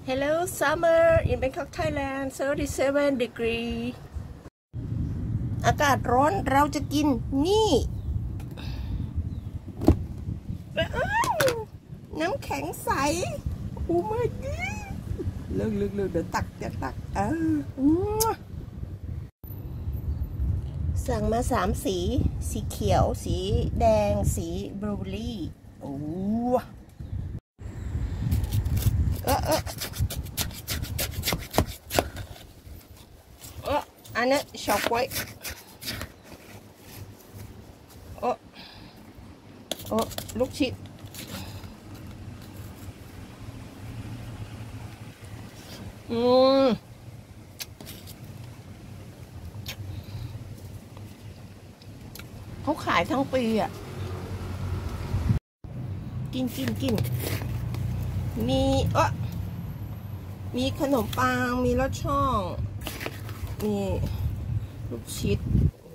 Hello summer in Bangkok Thailand 37 degree อากาศร้อนเราจะกินนี่น้ำแข็งใสโอ้ไม่ดีเลิกเดี๋ยวตักสั่งมา3 สีสีเขียวสีแดงสีบลูเบอร์รี่โอ้อันนี้ช็อกไว้ลูกชิดเขาขายทั้งปีอ่ะกินมีขนมปังมีลอดช่องมีลูกชิด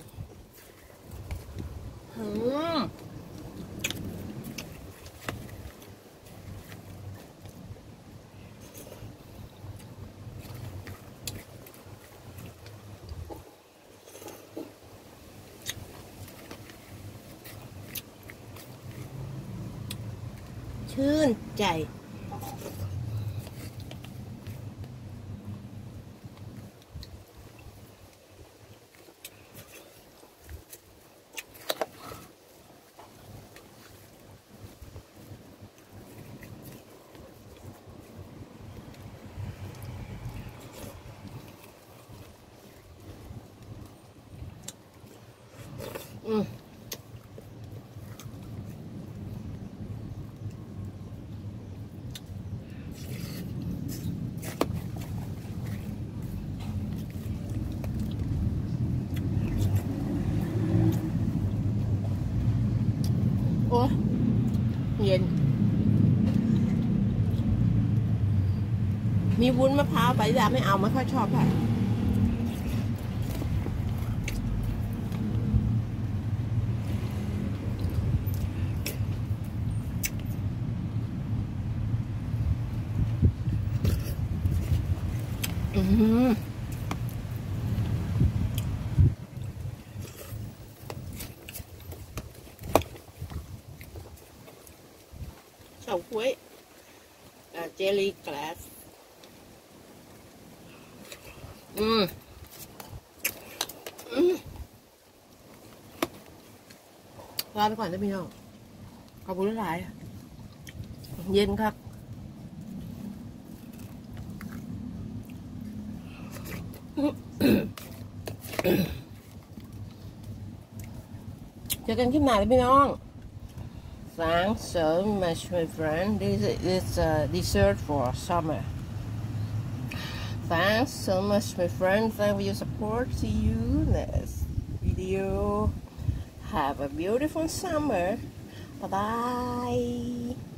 ชื่นใจโอ้เย็นมีวุ้นมะพร้าวใบดาไม่เอาไม่ค่อยชอบค่ะเฉาก๊วยเจลลี่กลาสลาไปก่อนนะพี่น้องขอบคุณหลายเย็นครับเจอกันคลิปหน้าเลยพี่น้อง Thanks so much my friend. This is dessert for summer. Thanks so much my friend. Thanks for your support. See you next video. Have a beautiful summer. Bye bye.